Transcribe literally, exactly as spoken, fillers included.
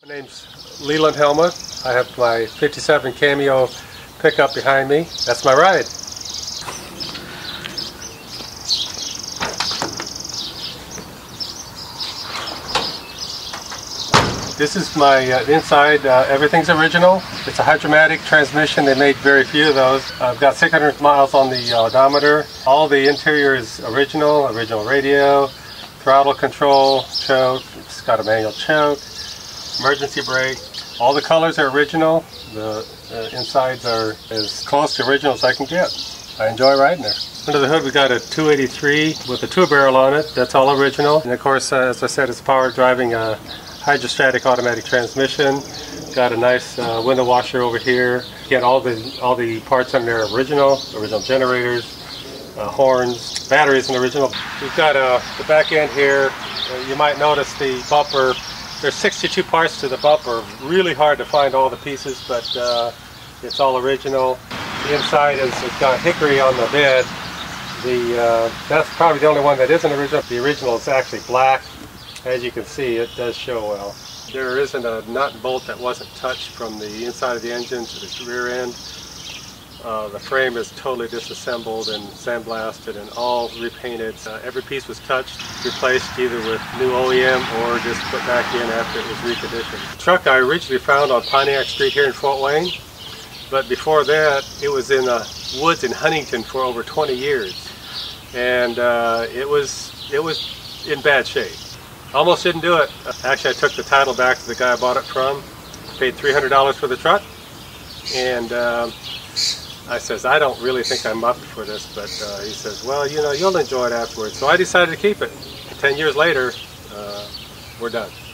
My name's Leland Helmuth. I have my fifty-seven Cameo pickup behind me. That's my ride. This is my uh, inside. Uh, everything's original. It's a hydromatic transmission. They make very few of those. I've got six hundred miles on the odometer. All the interior is original. Original radio, throttle control, choke. It's got a manual choke. Emergency brake. All the colors are original. The uh, insides are as close to original as I can get. I enjoy riding there. Under the hood we got a two eighty-three with a two barrel on it. That's all original. And of course, uh, as I said, it's powered driving a hydrostatic automatic transmission. Got a nice uh, window washer over here. Get all the all the parts on there original. Original generators, uh, horns, batteries and original. We've got uh, the back end here. Uh, you might notice the bumper. There's sixty-two parts to the bumper. Really hard to find all the pieces, but uh, it's all original. The inside is it's got hickory on the bed. The uh, that's probably the only one that isn't original. The original is actually black. As you can see, it does show well. There isn't a nut and bolt that wasn't touched from the inside of the engine to the rear end. Uh, the frame is totally disassembled and sandblasted and all repainted. Uh, every piece was touched, replaced either with new O E M or just put back in after it was reconditioned. The truck I originally found on Pontiac Street here in Fort Wayne, but before that it was in the woods in Huntington for over twenty years, and uh, it was it was in bad shape. Almost didn't do it. Actually, I took the title back to the guy I bought it from, paid three hundred dollars for the truck, and um, I says, I don't really think I'm up for this, but uh, he says, well, you know, you'll enjoy it afterwards. So I decided to keep it. Ten years later, uh, we're done.